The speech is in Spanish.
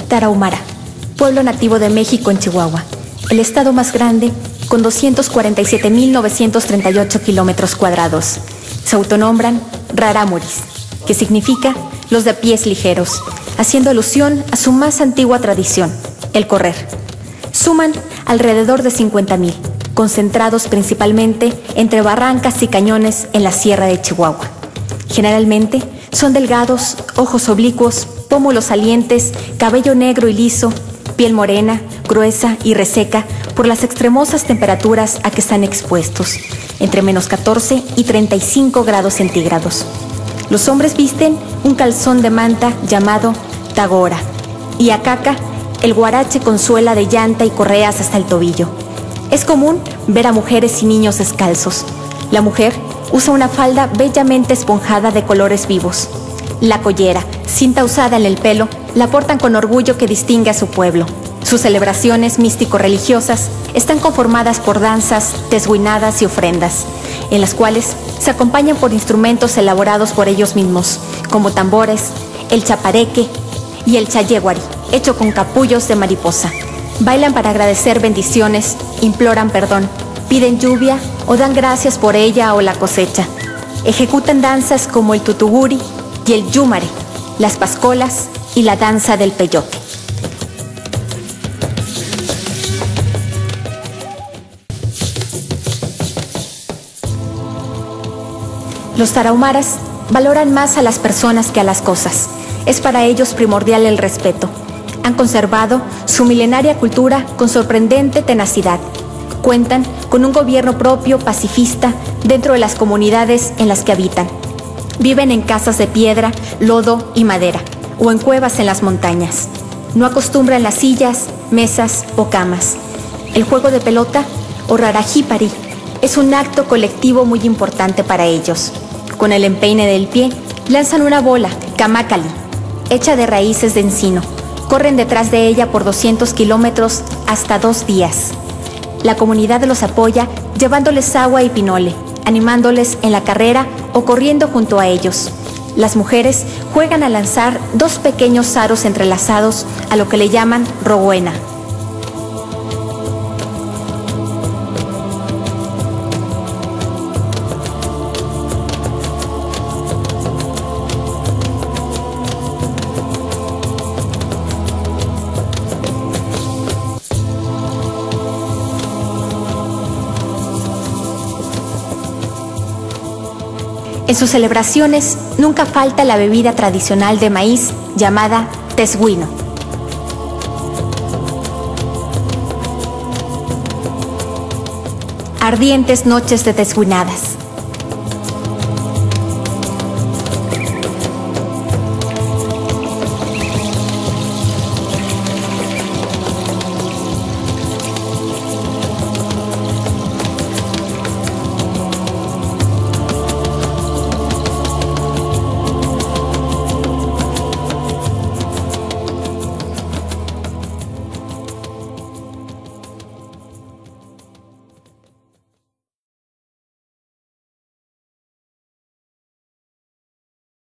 Tarahumara, pueblo nativo de México en Chihuahua, el estado más grande con 247.938 kilómetros cuadrados. Se autonombran Rarámuris, que significa los de pies ligeros, haciendo alusión a su más antigua tradición, el correr. Suman alrededor de 50.000, concentrados principalmente entre barrancas y cañones en la sierra de Chihuahua. Generalmente son delgados, ojos oblicuos, pómulos salientes, cabello negro y liso, piel morena, gruesa y reseca por las extremosas temperaturas a que están expuestos, entre -14 y 35 grados centígrados. Los hombres visten un calzón de manta llamado tagora y acaca, el guarache con suela de llanta y correas hasta el tobillo. Es común ver a mujeres y niños descalzos. La mujer usa una falda bellamente esponjada de colores vivos. La collera, cinta usada en el pelo, la portan con orgullo que distingue a su pueblo. Sus celebraciones místico-religiosas están conformadas por danzas, tesguinadas y ofrendas, en las cuales se acompañan por instrumentos elaborados por ellos mismos, como tambores, el chapareque y el chayeguari, hecho con capullos de mariposa. Bailan para agradecer bendiciones, imploran perdón, piden lluvia o dan gracias por ella o la cosecha. Ejecutan danzas como el tutuguri y el yumare, las pascolas y la danza del peyote. Los tarahumaras valoran más a las personas que a las cosas. Es para ellos primordial el respeto. Han conservado su milenaria cultura con sorprendente tenacidad. Cuentan con un gobierno propio, pacifista, dentro de las comunidades en las que habitan. Viven en casas de piedra, lodo y madera, o en cuevas en las montañas. No acostumbran las sillas, mesas o camas. El juego de pelota, o rarajipari, es un acto colectivo muy importante para ellos. Con el empeine del pie, lanzan una bola, camácali, hecha de raíces de encino. Corren detrás de ella por 200 kilómetros hasta 2 días. La comunidad los apoya llevándoles agua y pinole, animándoles en la carrera o corriendo junto a ellos. Las mujeres juegan a lanzar 2 pequeños aros entrelazados a lo que le llaman roguena. En sus celebraciones nunca falta la bebida tradicional de maíz llamada tesguino. Ardientes noches de tesguinadas.